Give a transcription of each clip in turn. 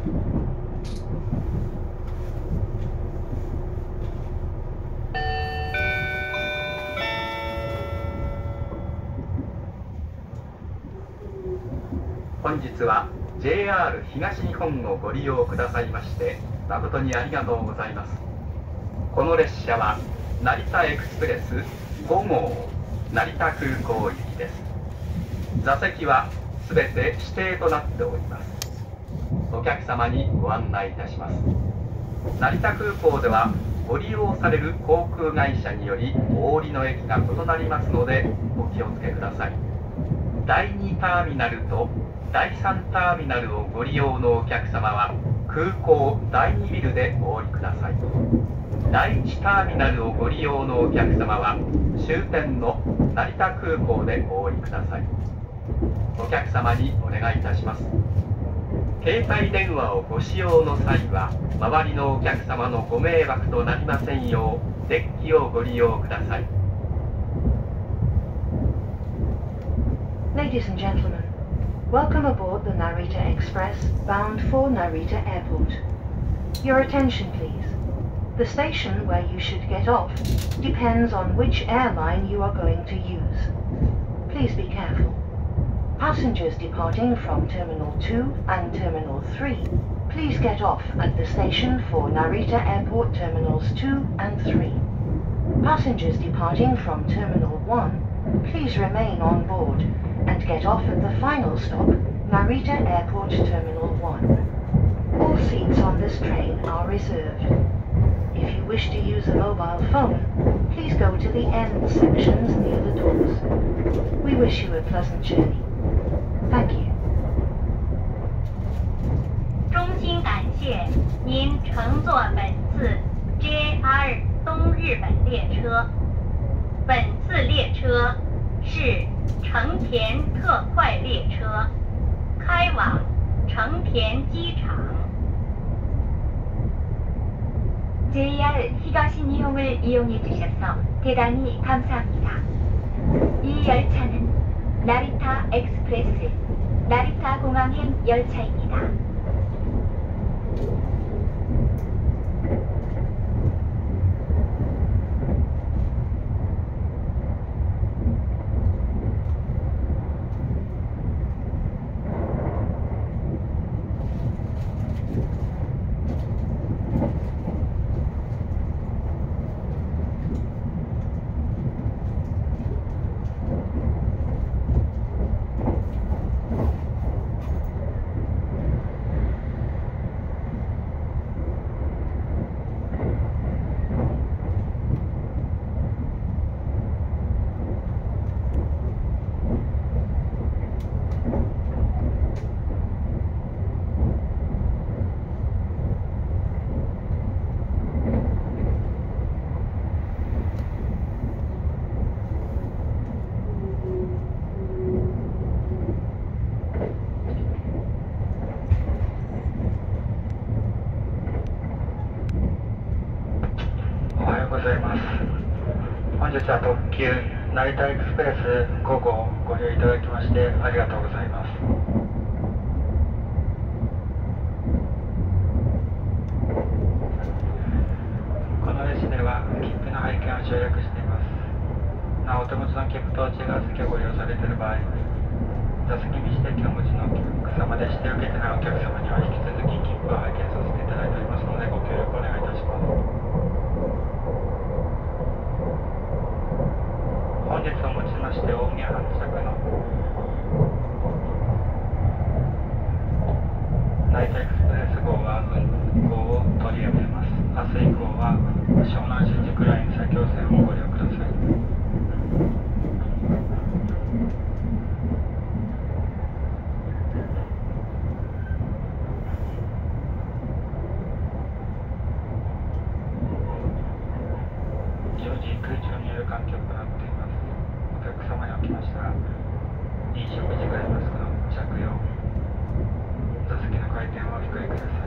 本日は JR 東日本をご利用くださいまして誠にありがとうございます。この列車は成田エクスプレス5号成田空港行きです。座席はすべて指定となっております。お客様にご案内いたします。成田空港ではご利用される航空会社によりお降りの駅が異なりますのでお気をつけください。第2ターミナルと第3ターミナルをご利用のお客様は空港第2ビルでお降りください。第1ターミナルをご利用のお客様は終点の成田空港でお降りください。お客様にお願いいたします。携帯電話をご使用の際は周りのお客様のご迷惑となりませんようデッキをご利用ください。 Ladies and gentlemen, welcome aboard the Narita Express bound for Narita Airport. Your attention please. The station where you should get off depends on which airline you are going to use. Please be careful. Passengers departing from Terminal 2 and Terminal 3, please get off at the station for Narita Airport Terminals 2 and 3. Passengers departing from Terminal 1, please remain on board and get off at the final stop, Narita Airport Terminal 1. All seats on this train are reserved. If you wish to use a mobile phone, please go to the end sections near the doors. We wish you a pleasant journey. Thank you. 衷心感谢您乘坐本次 JR 东日本列车。本次列车是成田特快列车，开往成田机场。 JR 히가시니홈을 이용해 주셔서 대단히 감사합니다. 이 열차는 나리타 엑스프레스, 나리타 공항행 열차입니다. 本日は特急成田エクスプレス5号ご利用いただきましてありがとうございます。この列車では切符の拝見を省略しています。なおお手持ちの切符と違う席をご利用されている場合、座席に指定券をお持ちのお客様で指定を受けてないお客様には引き続き切符を拝見させていただいておりますのでご協力お願いいたします。本日をもちまして大宮発着の成田エクスプレス号は運行を取りやめます。明日以降は湘南新宿ライン埼京線をご利用ください。常時空調による環境となっています。お客様におきましては飲食時間マスクの着用、座席の回転をお控えください。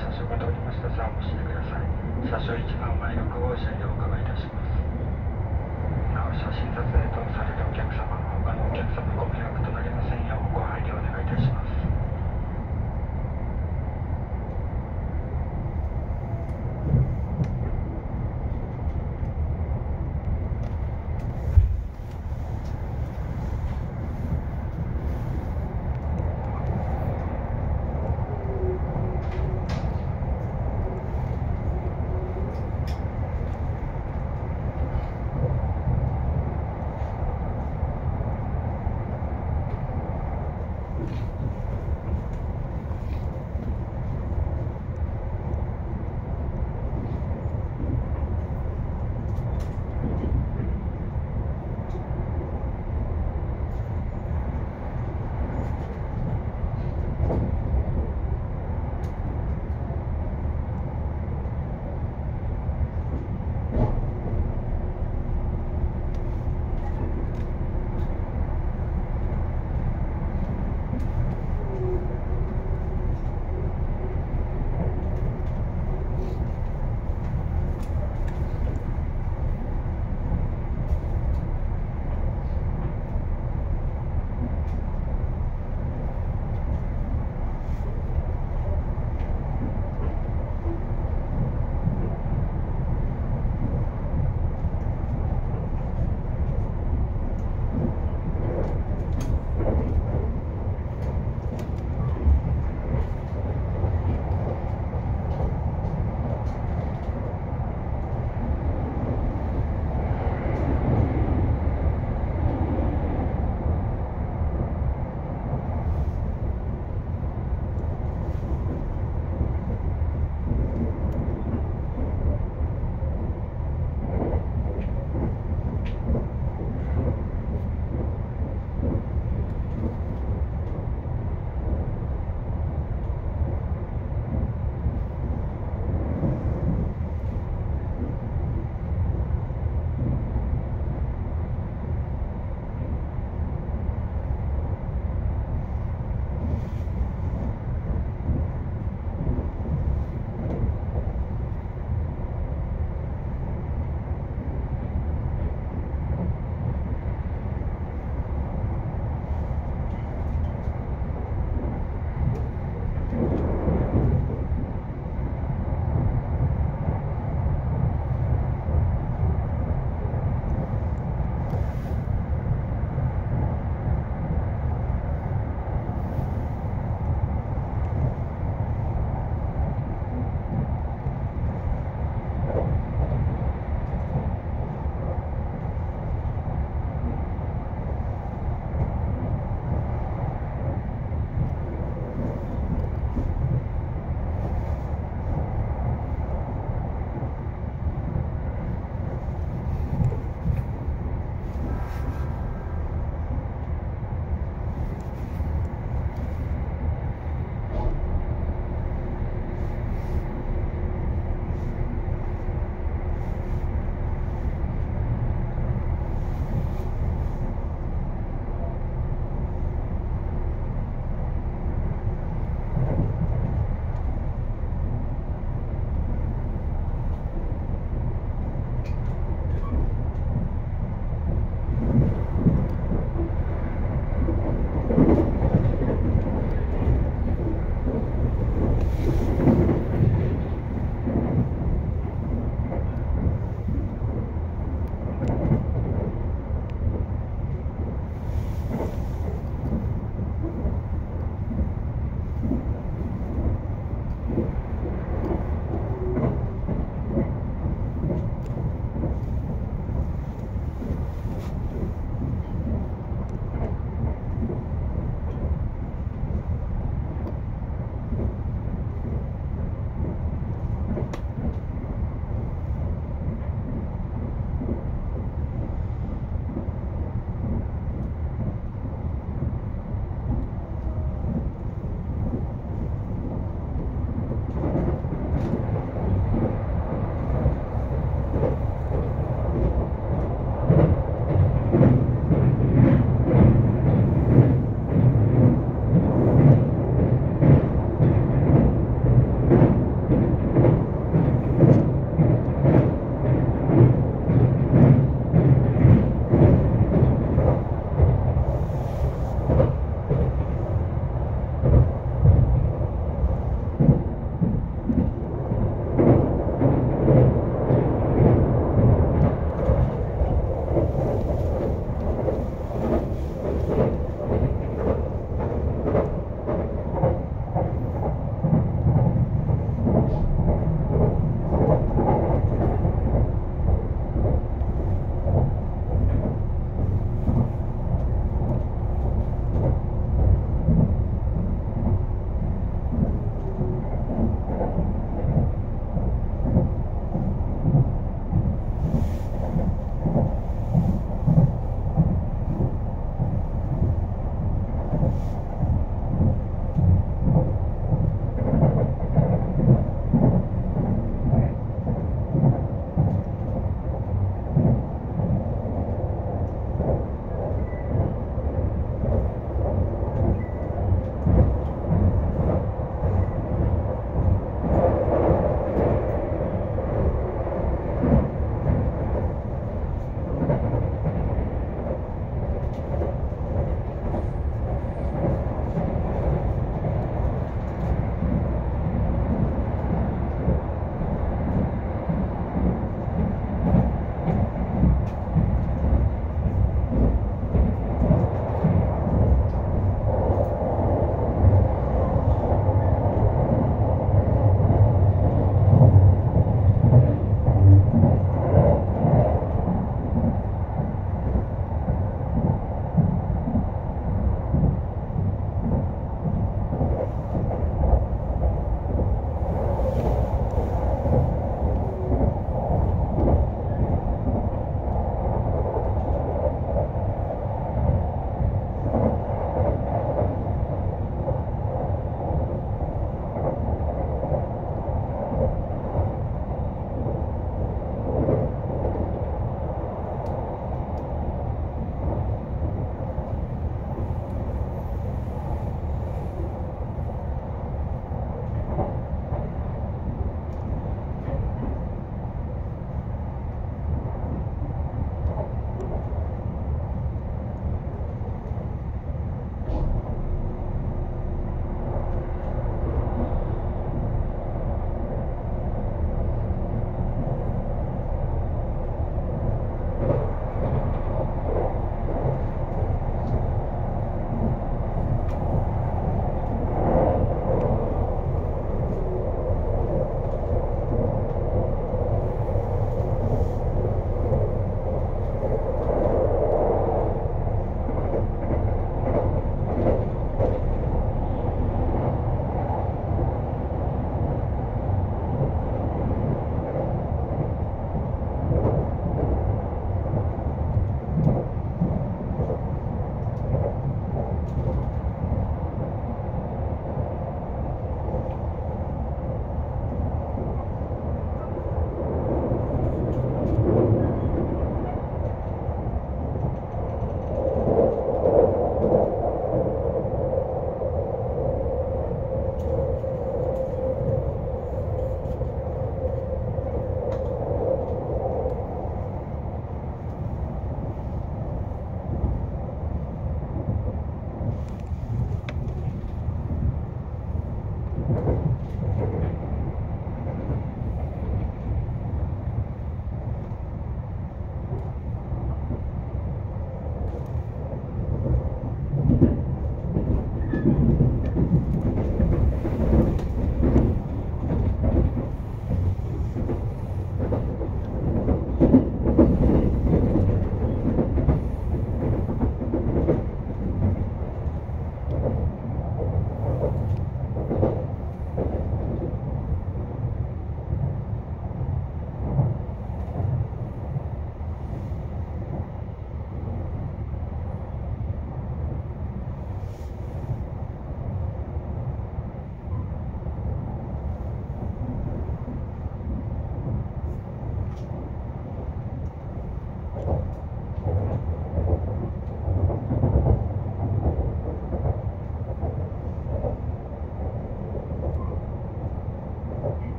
車掌が通りました際お教えください。車掌1番前6号車にお伺いいたします。なお、写真撮影等されるお客様、他のお客様ご迷惑となりませんようご配慮お願いいたします。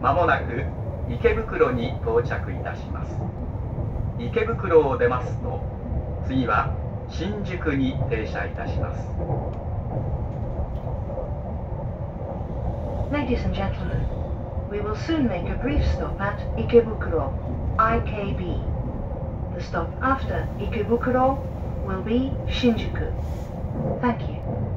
まもなく池袋に到着いたします。池袋を出ますと、次は新宿に停車いたします。 Ladies and gentlemen, we will soon make a brief stop at Ikebukuro, IKB. The stop after Ikebukuro will be Shinjuku. Thank you.